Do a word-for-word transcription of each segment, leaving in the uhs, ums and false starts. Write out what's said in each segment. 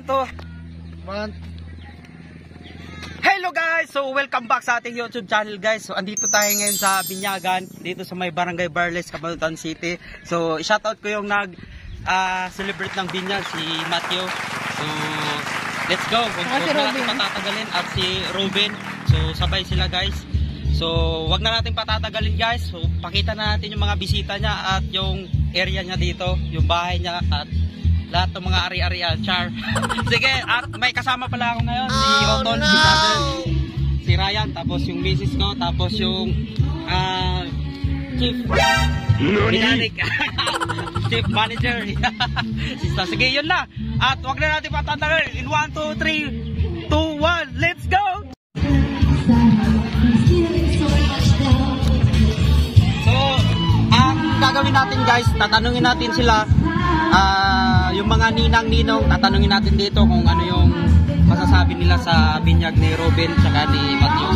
two. One. Hello guys! So welcome back sa ating YouTube channel guys. So andito tayo ngayon sa Binyagan, dito sa may Barangay Barles, Cabanatuan City. So shoutout ko yung nag uh, celebrate ng binyag, si Matthew. So let's go. Huwag si na natin patatagalin at si Ruben. So sabay sila guys. So wag na natin patatagalin guys. So pakita na natin yung mga bisita niya at yung area niya dito, yung bahay niya at lahat ng mga ari-arian, char. Sige, at may kasama pala ako ngayon, si Otol, oh, no. si Brother, si Ryan, tapos yung misis ko, tapos yung uh, chief mechanic, chief manager. Sige, yun lang. At wag na natin patatagal. In one, two, three, two, one, let's go! So, ang gagawin natin guys, tatanungin natin sila. Uh, yung mga ninang-ninong, tatanungin natin dito kung ano yung masasabi nila sa binyag ni Ruben tsaka ni Matthew.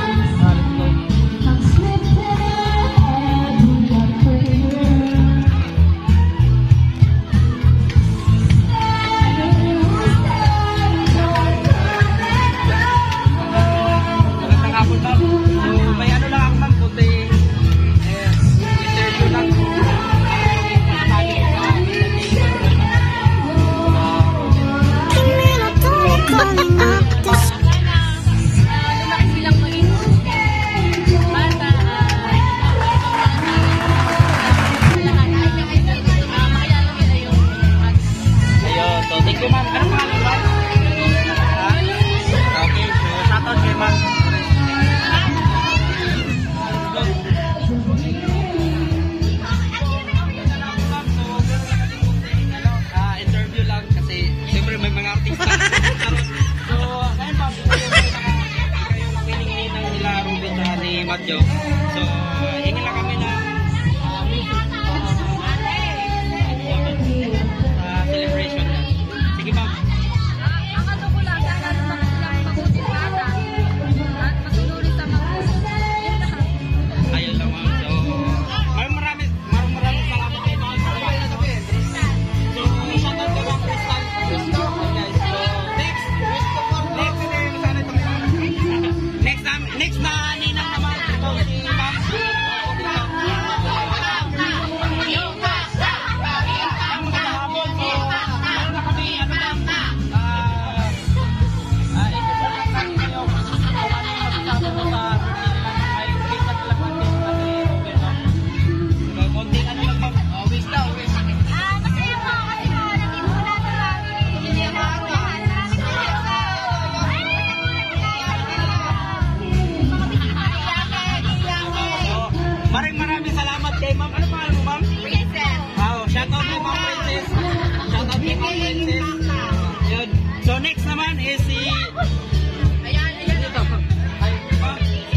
Magandang hapon ma'am. So, may ano lang ma'am, kunti eh, interview lang. So, hingin lang kami ng uh, uh, celebration na. Sige ma'am. Ang ano ko lang, sana naman silang mabuting bata at masunurin sa mga ayun lang ma'am. So, maraming marami, maraming maraming salamat kayo ma'am. So, shoutout ka ma'am Crystal. Guys, so, next, next, next, next na ninang naman. Maraming maraming salamat kay ma'am. Ano pangalan mo ma'am? Princess. Wow, shout out kay ma'am Princess. Shout out kay ma'am Princess. Yun. So next naman is si Ayan, ayan ito. Ay, ma'am.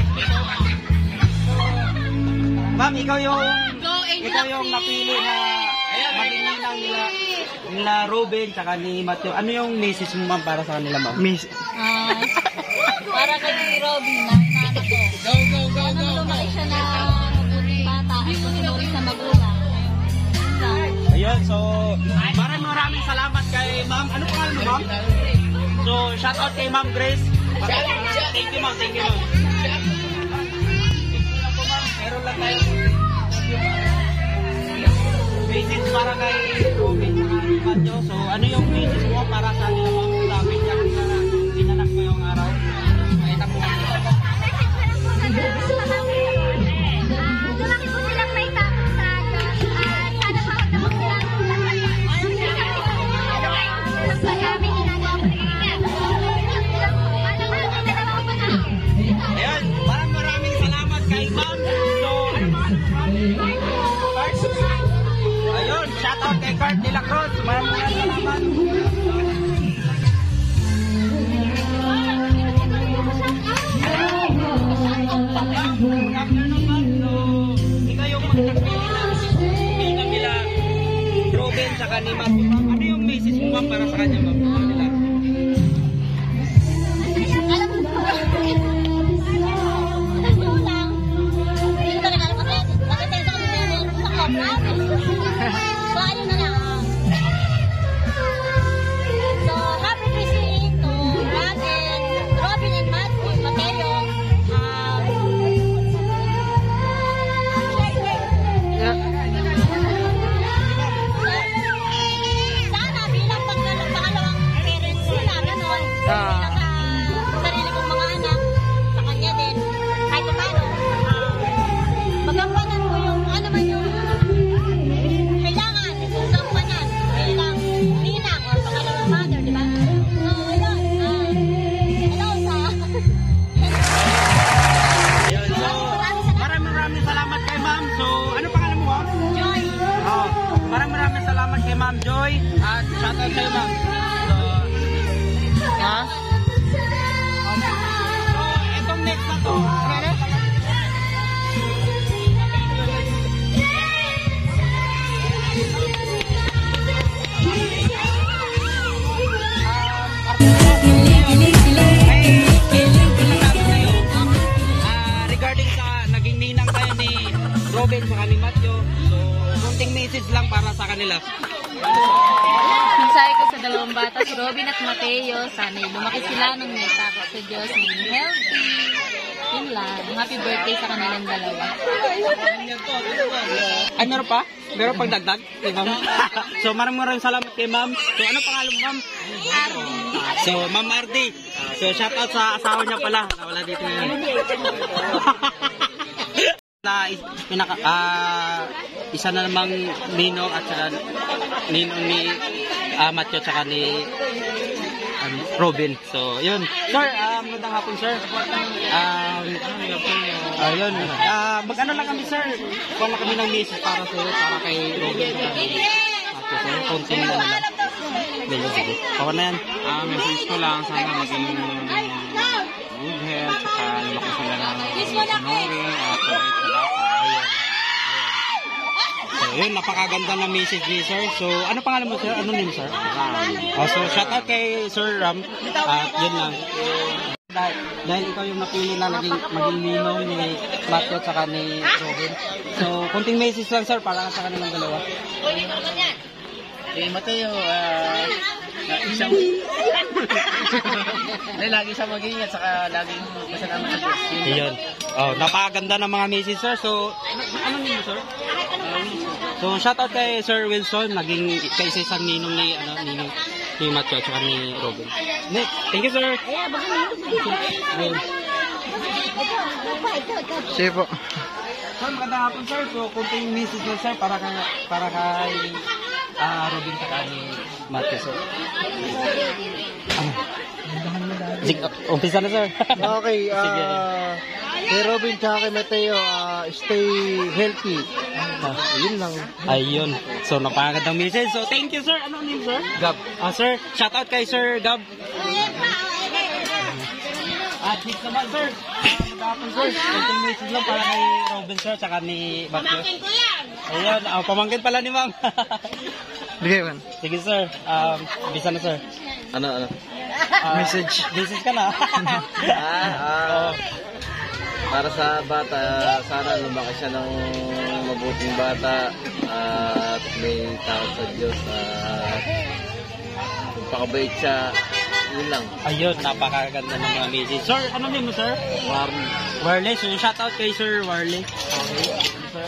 Ma'am, ikaw yung ikaw yung napili na maging ninang nila nila Ruben tsaka ni Matthew. Ano yung message mo ma'am para sa kanila ma'am? Miss. Ah, para kay Robin na anak ko. Go, go, go, go. Lumaki siya na mabuting bata at masunuri sa magulang. Ayun, so maraming maraming salamat kay ma'am. Ano pangalan mo ma'am? So shout out kay ma'am Grace. Thank you ma'am, thank you ma'am. Meron lang tayo message para kay Robin at Matthew. So ano yung message mo para sa kanila ma'am? Sabi niya kung sana inanak mo yung araw. Makita mo kami. Lumaki po silang may tapos sa Diyos at sana pagtapos sila sa kami ginagawa ko Ayan, maraming maraming salamat kay ma'am. So, ano ma'am? Ayun, shout out kay Kurt de la Cruz. Maraming maraming salamat. Ikaw yung magtagpili na ninang nila Ruben sa kanima. Ano yung message mo ma'am para sa kanya ma'am? kanila. Mensahe ko sa dalawang bata, si Robin at Mateo, sana lumaki sila nung may takot sa Diyos, maging healthy. Yun lang. Happy birthday sa kanilang dalawa. Ay, meron pa? Meron pang dagdag? Kay ma'am? So, maraming maraming salamat kay ma'am. So, ano pangalan mo, ma'am? Ardi. So, Ma'am Ardi. So, shout out sa asawa niya pala. Wala dito ngayon. Na is- pinaka ah isa na namang ninong at saka ninong ni ah, Matthew at saka ni um, Robin. So, yun. Sir, um, magandang hapon, sir. Um, ayun. Ah, mag-ano lang kami, sir. Kuha lang kami ng message para sa para kay Robin at kay Matthew. So, konting na lang. Sige, sige. Ako na yan. Ah, message ko lang, sana maging good health, saka lumaki sila ng snoring at correct sa dapat. So, yun, napakaganda na message ni sir. So, ano pangalan mo, sir? Ano name, sir? Oh, so, shout out kay Sir Ram. At yun lang. Dahil, dahil ikaw yung napili na naging maging ninong ni Matthew at saka ni Robin. So, kunting message lang, sir, para sa kanilang dalawa. Eh, Mateo, ah, uh, isang... Ay, lagi siya mag-ingat, saka laging masalamat sa Diyos. Ayun. Oh, napakaganda ng mga message, sir. So, ano, ano name mo, sir? So, shout out kay Sir Wilson, naging kay isang ninong ni, ano, ninong ni Matthew at saka ni Robin. Next. Thank you, sir. Ayun. Sige po. Sir, magandang hapon, sir. So, kunting message lang, sir, para kay, para kay ah, Robin at ni Matthew, sir. Ano? Sige, umpisa na, sir. Okay, Sige. ah kay Robin tsaka kay Mateo, ah, stay healthy. Ah, yun lang. Ayun. So, napakagandang message. So, thank you, sir. Ano name, sir? Gab. Ah, sir, shout out kay Sir Gab. At next naman, sir. Magandang sir. Kunting message lang para kay Robin, sir, tsaka ni Matthew. Ayun, ah, pamangkin pala ni ma'am. Bigay man. Sige, sir. Um, bisa na, sir. Ano, ano? Ah, Message. Message ka na. Ah, ah, para sa bata, sana lumaki siya ng mabuting bata at may takot sa Diyos at kung pakabait siya, yun lang. Ayun, napakaganda ng mga message. Sir, ano name mo, sir? Warm. Warley. So, shout out kay Sir Warley. Okay, sir.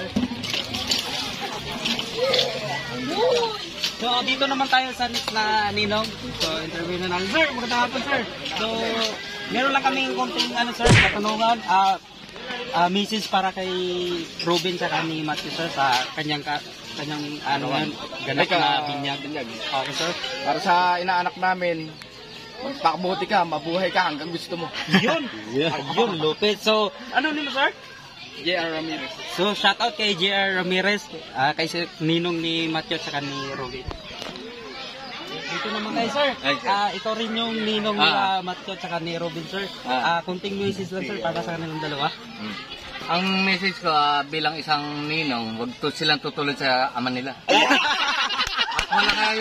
So, dito naman tayo sa next na ninong. So, interview na namin. Sir, magandang hapon, sir. So, meron lang kaming konting, ano, sir, katanungan. Ah, ah, message para kay Robin sa ni Matthew, sir, sa kanyang, ka, kanyang, ano, yan, ganap na binyag. Okay, sir. Para sa inaanak namin, magpakabuti ka, mabuhay ka hanggang gusto mo. Yun. Ayun, lupit. So, ano nimo, sir? J R Ramirez. So, shout out kay J R Ramirez, ah, kay si- ninong ni Matthew at ni Robin. Dito naman tayo, sir. Ay, sir. Ah, ito rin yung ninong ni ah, Matthew at ni Robin, sir. Ah, Ah. kunting message lang, sir, para sa kanilang dalawa. Ang message ko ah, bilang isang ninong, wag to silang tutulad sa ama nila. Ako na kayo.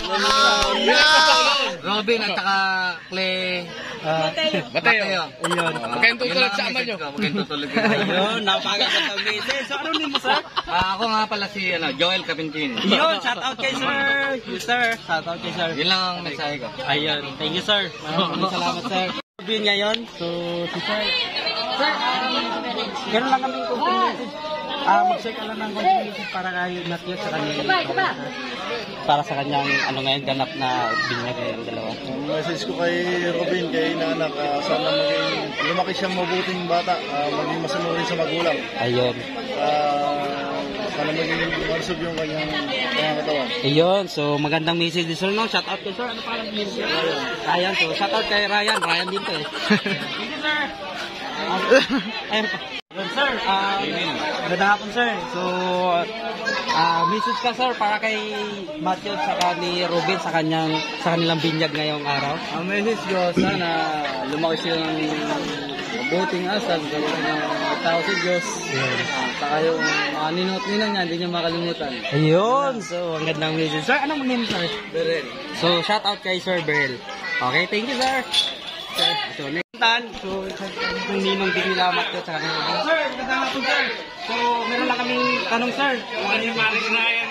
Robin at saka Clay. Ah, Mateo. Ayun. Huwag kayong tutulad sa ama nyo. Huwag kayong tutulad sa ama nyo. Ayun, napakagandang message. So, ano nimo, sir? Ah, ako nga pala si ano, Joel Capintin. Yun, shout out kay sir. Yes, sir. Shout out kay sir. Yun lang ang mensahe ko. Ayun, thank you, sir. Maraming salamat, sir. Robin ngayon, so, si sir. Sir, um, meron lang kami konting message. Ah, mag-share ka lang ng konting message para kay Matthew sa kanyang para sa kanyang ano ngayon ganap na binyag ng dalawa. Ang message ko kay Robin, kay inaanak, ah, sana maging lumaki siyang mabuting bata, ah, maging masunurin sa magulang. Ayun. Ah, sana maging marsog yung kanyang pangangatawan. Ayun, so magandang message din sir, no? Shout out kay sir. Ano pangalan niyo, sir? Ryan. Ryan, so shout out kay Ryan. Ryan din to eh. Thank you, sir. Ayun pa. Ayun, sir. Um, magandang hapon, sir. So, ah message ka, sir, para kay Matthew saka ni Robin sa kanyang sa kanilang binyag ngayong araw. Ang message ko, sana lumaki siya ng mabuting asal, gawin ng tao sa Diyos. Ah, saka yung mga ninot-ninang niya, hindi niya makalimutan. Ayun, so ang gandang message. Sir, anong name, sir? Berel. So, shout out kay Sir Beryl. Okay, thank you, sir. Sir, so next tan, so yung ninong din nila Matthew sa kanila. Sir, magandang hapon, sir. So, meron lang kaming tanong, sir. Kung ano yung maris na yan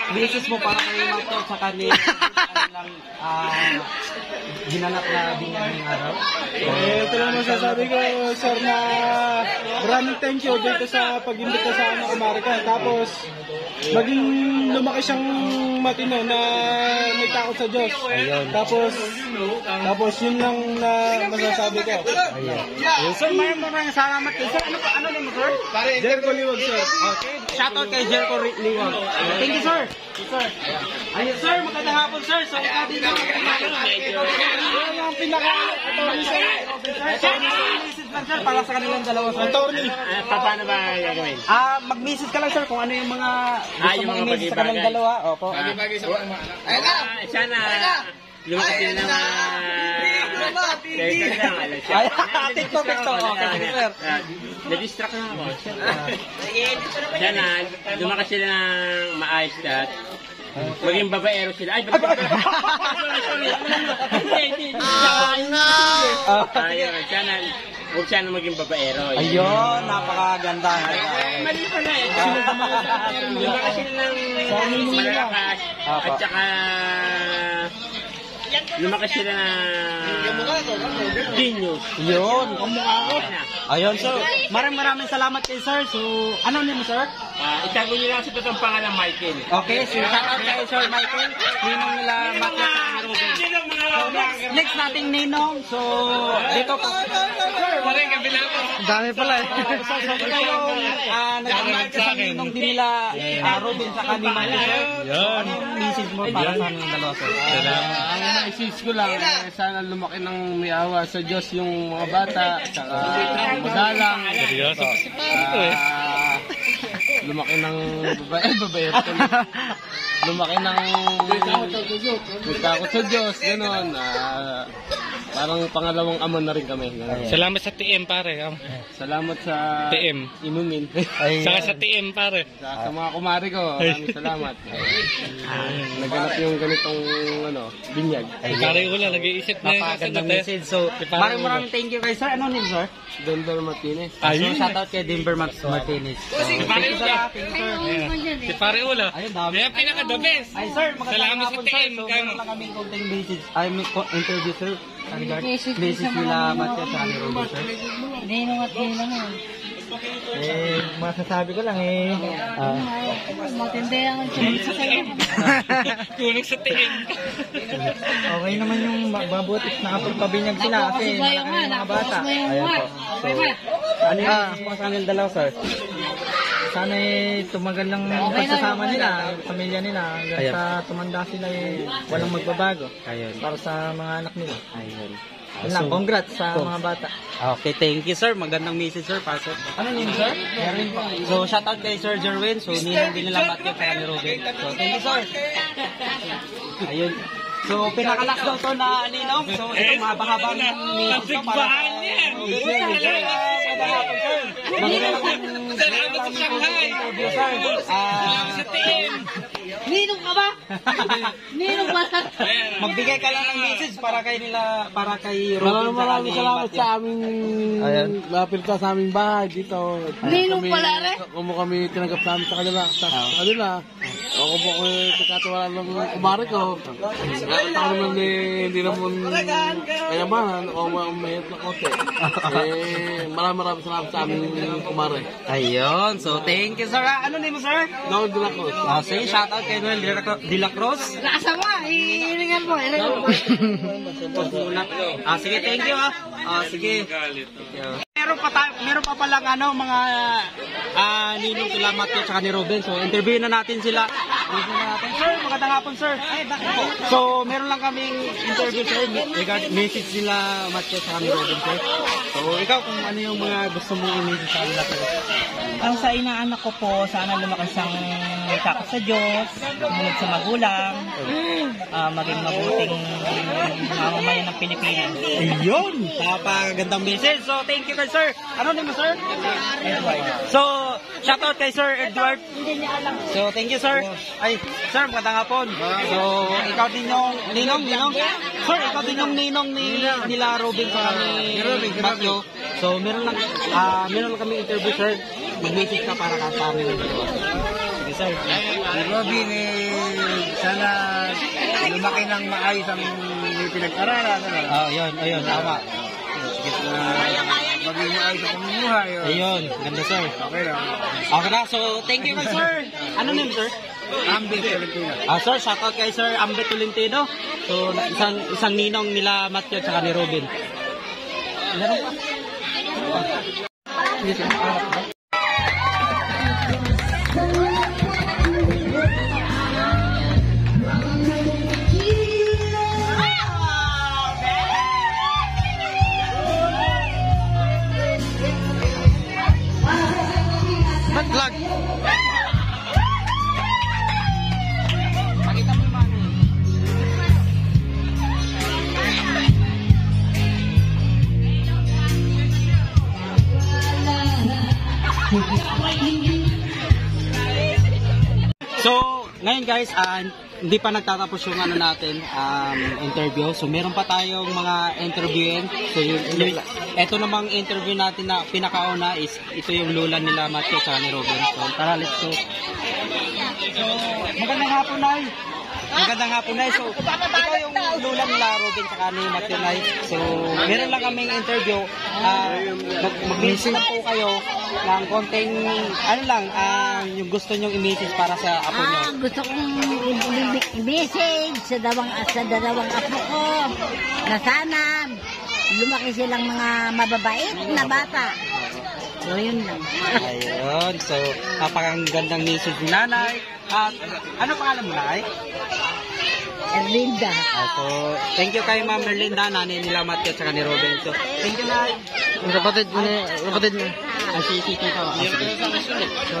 message mo para kay Matthew sa kanil ano lang ah ginanap na binyag ng araw. Eh, ito lang masasabi ko, sir, na maraming thank you dito sa pag-imbita sa akin ng Amerika. Tapos, maging lumaki siyang matino na may takot sa Diyos. Ayun. Tapos, tapos yun lang na masasabi ko. Ayun. Sir, maraming maraming salamat kayo. Sir, ano pa, ano naman, sir? Jericho Liwag, sir. Okay. Shoutout kay Jericho Liwag. Thank you, sir. Sir. Ayun, sir. Magandang hapon, sir. So, ikaw din ako. Yan ang pinaka-attorney, sir. Sir, message lang, sir, para sa kanilang dalawa, sir. Attorney. Paano ba gagawin? Ah, mag-message ka lang, sir, kung ano yung mga gusto yung mong mga i-message sa kanilang bagay-bagay. dalawa. Opo. Ah, sana lumakas sila ng mga... Ay, TikTok, TikTok. Okay, sige, sir. Na-distract na ako. Sana lumakas sila ng maayos at maging babaero sila. Ay, babaero. Sorry, sorry. Hindi, hindi. Ayun, sana huwag sana maging babaero. Ayun, napakaganda. Mali pala eh. Lumakas sila ng malalakas at saka lumakas sila ng genius. Yun. Ayun, sir. Maraming maraming salamat kay sir. So, ano name mo, sir? Ah, itago niyo lang sa totoong pangalan, Michael. Okay, so shoutout kay Sir Michael. Ninong nila Matthew at Ruben. So, next, next nating ninong. So, dito po. Sir, Wala yung kabila ko. Dami pala eh. so, so ikaw yung uh, nag-invite sa ninong din nila uh, Ruben sa kanila Matthew, sir. So, ano yung message mo para sa aming dalawa, sir? Ang message ko lang, eh, sana lumaki ng may awa sa Diyos yung mga bata, saka magalang. Seryoso? Ah, lumaki ng babae, babae. Lumaki ng may takot sa Diyos, gano'n. Ah, parang pangalawang ama na rin kami. Ganun. Salamat sa T M pare. Um, Salamat sa T M. inumin. Saka sa T M pare. Sa, sa mga kumari ko, maraming salamat. Naganap yung ganitong ano, binyag. Pare Ula, nag-iisip na yung Napakagandang kasunod eh. message. So, maraming maraming thank you kay sir. Ano name, sir? Denver Martinez. So, shoutout kay Denver Max Martinez. So, thank you, sir. Thank you, sir. Si pare Ula. Ayun, dami. Kaya pinaka the best. Ay, sir, magandang Salamat sa hapon, T sir. M. So, Kaya meron mo. lang kaming konting message. I mean, ko- interview, sir. Sa regard, message nila Matthew sa ni Ruben, sir. Ninong at ninong mo. Eh, masasabi ko lang eh. Ah. Matindi ang chance sa'yo. Kulang sa T M. Okay naman yung mabuti na kapagpabinyag sila kasi Kasi bayo nga, mga bata. nakapos mo yung Ayan mga. po. Okay ba? Ano yung message mo sa kanilang dalawa, sir? Sana eh tumagal lang yung pagsasama nila, yung pamilya nila, hanggang Ayan. sa tumanda sila eh, walang magbabago Ayun. para sa mga anak nila. Ayun. Yun lang, congrats sa mga bata. Okay, thank you, sir. Magandang message, sir. Para sir. Ano yun, sir? Meron pa. So, shoutout kay Sir Jerwin. So, ninong din nila Matthew kaya ni Ruben. So, thank you, sir. Ayun. So, pinakalas daw to na ninong. So, ito mabahabang message to para sa Ruben. Sir, magandang hapon, sir. Salamat sa Shanghai. Interview, sir. Ah, Sa T M. Ninong ka ba? Ninong ba? magbigay ka lang ng message para kay nila, para kay Ruben. Maraming maraming saka ni salamat Matthew. sa aming Ayan. napilta sa aming bahay dito. Ninong pala rin? Kung kami tinanggap sa amin sa kanila, sa kanila. Ako po ko kakatawalan ng kumari ko. Ako naman eh, hindi naman kayamanan o mahirap na konti. Eh, maraming maraming salamat sa aming kumari. Ayun. So, thank you, sir. Ah, ano name mo, sir? Noon din ako. Ah, sige, shoutout kay Noel de la- de la Cruz. Nasa mo, iiringan mo. Iiringan mo. Ah, sige, thank you ah. Ah, sige. Meron pa tayo, meron pa palang ano mga ah ninong sila Matthew at ni Ruben. So, interview na natin sila. Interview na natin. Sir, magandang hapon, sir. So, meron lang kaming interview, sir, regarding message nila Matthew at ni Ruben, sir. So, ikaw kung ano yung mga gusto mong i-message sa kanila, sir. Ang sa inaanak ko po, sana lumakas ang takot sa Diyos, sumunod sa magulang, ah, maging mabuting mamamayan ng Pilipinas. Ayun! Napakagandang message. So, thank you kay sir. Ano name mo, sir? So, shoutout kay Sir Edward. So, thank you, sir. Ay, sir, magandang hapon. So, ikaw din yung ninong, ninong. Sir, ikaw din yung ninong ni nila Ruben sa ni Matthew. So, meron lang, ah, meron lang kami interview, sir. Mag-message ka para ka sa amin. Sige, sir. Si Robin, eh, sana lumaki ng maayos ang may pinag-aralan. Ano? Oh, yun, ayun, tama. Sige na, maging maayos ang pamumuhay. oh. Ayun, ganda sir. Okay lang. Okay na, so thank you kay sir. Ano name sir? Ambing Filipino. Ah, sir, shoutout kay Sir Ambet Tolentino. So, isang isang ninong nila Matthew at saka ni Robin. Meron pa? Vlog. So, ngayon guys, uh, hindi pa nagtatapos yung ano natin, um, interview. So, meron pa tayong mga interviewin. So, yung, yung, ito namang interview natin na pinakauna is, ito yung lula nila Matthew sa ni Robin. So, tara, let's go. So, magandang hapon, Nay. Magandang hapon, Nay. So, ikaw yung lula nila Robin sa ni Matthew, Nay. So, meron lang kaming interview. Uh, mag- mag-message na po kayo ng konting, ano lang, uh, yung gusto nyong i-message para sa apo nyo. Ah, gusto kong i-message sa dalawang, sa dalawang apo ko na sana lumaki silang mga mababait na bata. So, yun lang. Ayun. So, napakagandang message ni Nanay. At, ano pangalan mo, Nay? Erlinda. Ah, so, thank you kay Ma'am Erlinda, nanay nila Matthew at saka ni Robin. So, thank you, Nay. Kapatid mo na, kapatid mo. Ah, si si Tito. Ah, sige. So,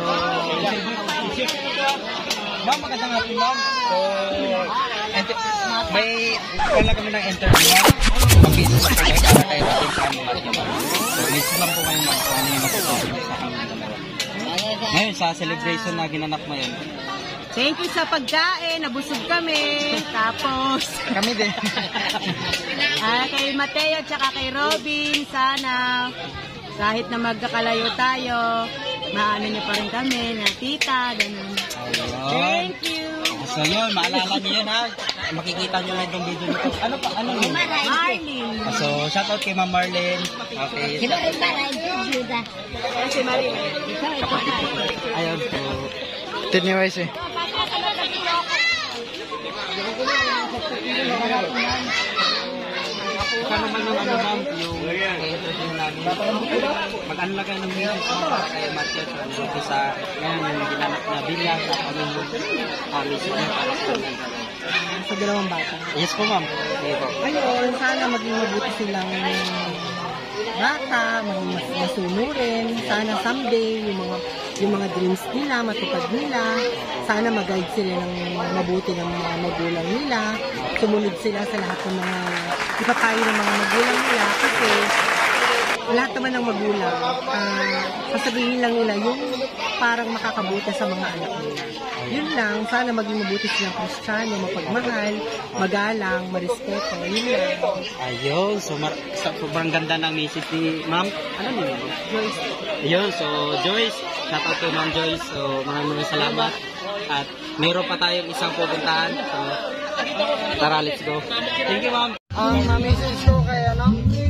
Ma'am, magandang hapon, Ma'am. So, ent- may wala kami ng interview, Ma'am. Mag-business ako kayo para kayo ating kami Matthew. So, message lang po kayo, Ma'am, kung ano yung masasabi sa kami dalawa. Ngayon, sa celebration na ginanap mo yun. Thank you sa pagkain, nabusog kami. Tapos, Kami din. ah, kay Mateo at saka kay Robin, sana kahit na magkakalayo tayo, maano niyo pa rin kami, na tita, ganun. Ayun. Thank you. So yun, maalala niyo yun ha. Makikita niyo lang yung video nito. Ano pa? Ano yun? Marlene. So, shoutout kay Ma'am Marlene. Okay. Sino rin ba rin Juda? Si Marlene. Ayun po. Tiniwais eh. Ika naman yung ano ma'am, yung interview namin. Mag-ano lang kayo ng music mo kay Matthew at Robin sa ngayon yung ginanap na bilyag at ano yung uh, music niya para sa amin. Sa dalawang bata. Yes po ma'am. Sige po. Ngayon, sana maging mabuti silang bata, maging mas masunurin. Sana someday, yung mga yung mga dreams nila, matupad nila. Sana mag-guide sila ng mabuti ng mga magulang nila. Sumunod sila sa lahat ng mga ipapayo ng mga magulang nila. Kasi lahat naman ng magulang, uh, sasabihin lang nila yung parang makakabuti sa mga anak nila. Yun lang, sana maging mabuti silang Kristiyano, mapagmahal, magalang, marespeto. Yun lang. Ayun, so mar- sa- sobrang ganda ng message ni ma'am. Ano niyo? Joyce. Ayun, so Joyce, shoutout kay Ma'am Joyce. So maraming salamat. At mayroon pa tayong isang pupuntahan. So tara, let's go. Thank you ma'am. Ang message ko kay ano?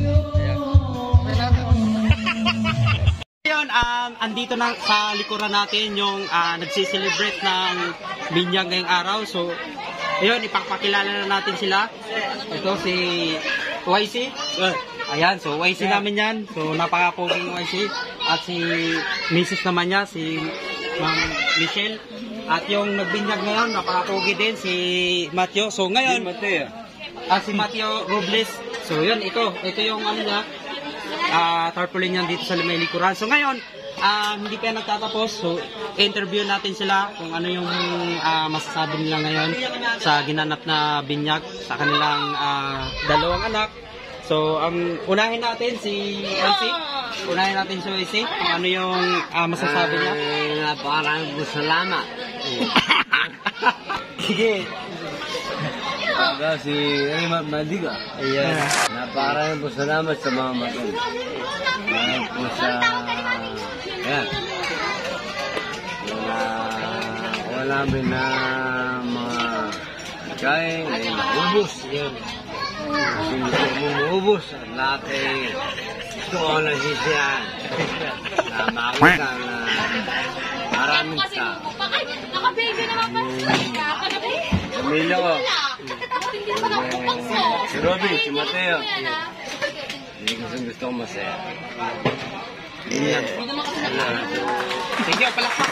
Ngayon, um, andito na sa likuran natin yung uh, nagsiselebrate ng binyag ngayong araw. So, ayun, ipakpakilala na natin sila. Ito si Y C. Ayan, so Y C namin yan. So, napaka-poging Y C. At si Missus naman niya, si Ma'am Michelle. At yung nagbinyag ngayon, napaka-pogi din, si Matthew. So, ngayon, ah, si Matthew Robles. So, yun, ito. Ito yung ano niya. Uh, tarpaulin yan dito sa may likuran. So ngayon, uh, hindi pa nagtatapos. So interview natin sila kung ano yung uh, masasabi nila ngayon sa ginanap na binyag sa kanilang uh, dalawang anak. So ang um, unahin natin si Y C. Unahin natin si Y C kung ano yung uh, masasabi niya. Uh, Napakaraming po salamat. Sige. Aga si Emma Madiga. Ayan. Napakaraming po salamat sa mga magal. Dahil po sa... Ayan. Mga namin na mga kain ay maubos. Yun. Kasi gusto mo maubos. At lahat ay gusto ko nasisiyan. Na makita na maraming tao. Pamilya ko. Si Robin, si Mateo. Hindi gusto gusto ko masaya. Hindi lang. Thank you, palakpak.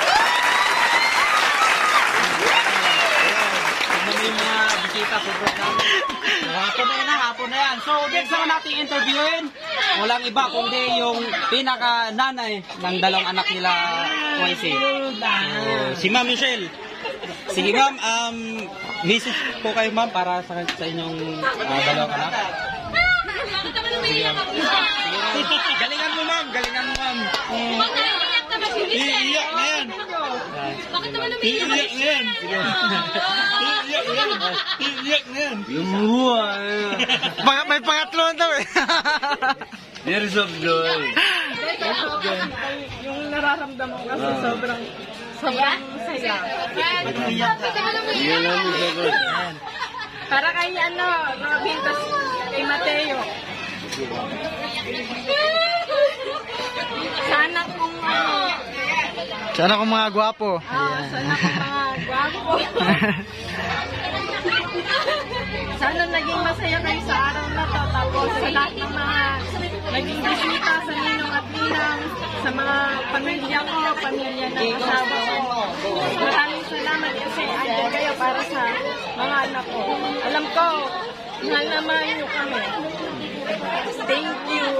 May mga bisita sa program. Hapon na yan, hapon na yan. So, next na natin interviewin. Walang iba kundi yung pinaka-nanay ng dalawang anak nila, Y C. So, si Ma'am Michelle. Sige ma'am, um, message po kayo ma'am para sa, sa inyong uh, dalawang anak. Sige ma'am. Galingan mo ma'am, galingan mo ma'am. Iiyak na yan. Iiyak na yan. Iiyak na yan. Iiyak na yan. Yung buhay. May pangatlo na daw eh. Tears of joy. Yung nararamdaman ko kasi sobrang, sobrang saya. Yun ang sagot. Para kay ano, Robin, tas kay Mateo. Sana kung ano, Sana kung mga gwapo. ah, sana kung mga gwapo. Sana naging masaya kayo sa araw na to. Tapos sa lahat ng mga naging bisita sa ninong at ninang, sa mga pamilya ko, pamilya ng asawa ko. Maraming salamat kasi andyan kayo para sa mga anak ko. Alam ko, mahal naman nyo kami. Thank you.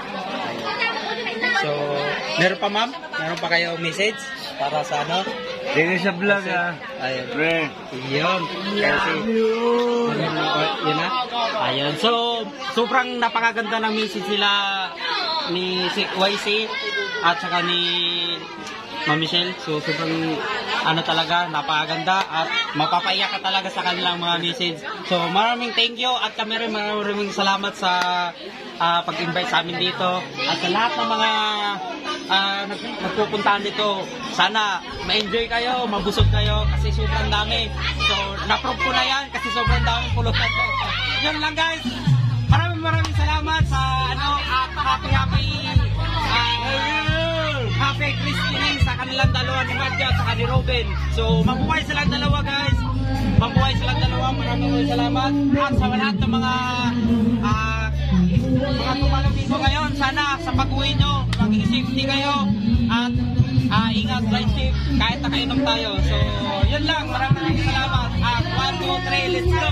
So, meron pa ma'am? Meron pa kayo message para sa ano? Tingin sa vlog ah. Ayun. Pre. Yun. Kasi, yun na. Ayun. So, sobrang napakaganda ng message nila ni Y C at saka ni Ma'am Michelle. So, sobrang ano talaga, napakaganda at mapapaiyak ka talaga sa kanilang mga message. So, maraming thank you at kami rin maraming salamat sa uh, pag-invite sa amin dito. At sa lahat ng mga uh, nagpupuntahan dito, sana ma-enjoy kayo, mabusog kayo kasi sobrang dami. So, na-prove ko na yan kasi sobrang dami pulutan ko. Yun lang guys. Maraming maraming salamat sa ano, at happy happy uh, happy christening sa kanilang dalawa ni Matthew at saka ni Robin. So, mabuhay silang dalawa guys. Mabuhay silang dalawa. Maraming maraming salamat. At sa lahat ng mga uh, mga tumalong dito ngayon, sana sa pag-uwi nyo, maging safety kayo at uh, ingat, drive safe kahit nakainom tayo. So, yun lang. Maraming maraming salamat. At one, two, three, let's go!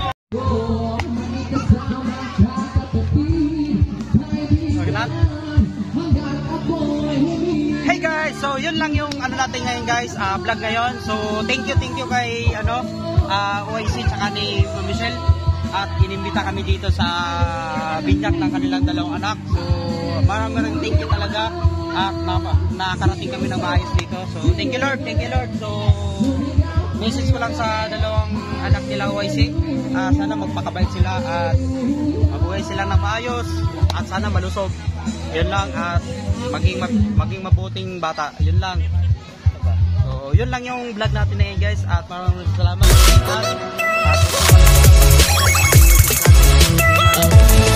Hey guys, so yun lang yung ano natin ngayon guys, uh, vlog ngayon. So thank you, thank you kay ano, uh, Y C tsaka ni Michelle. At inimbita kami dito sa binyag ng kanilang dalawang anak. So maraming maraming thank you talaga. At na, nakarating kami ng maayos dito. So thank you Lord, thank you Lord. So message ko lang sa dalawang anak nila Y C. Uh, sana magpakabait sila at mabuhay sila na maayos. At sana malusog. Yun lang at maging maging mabuting bata. Yun lang. So, yun lang yung vlog natin na yun guys at maraming salamat. At, at,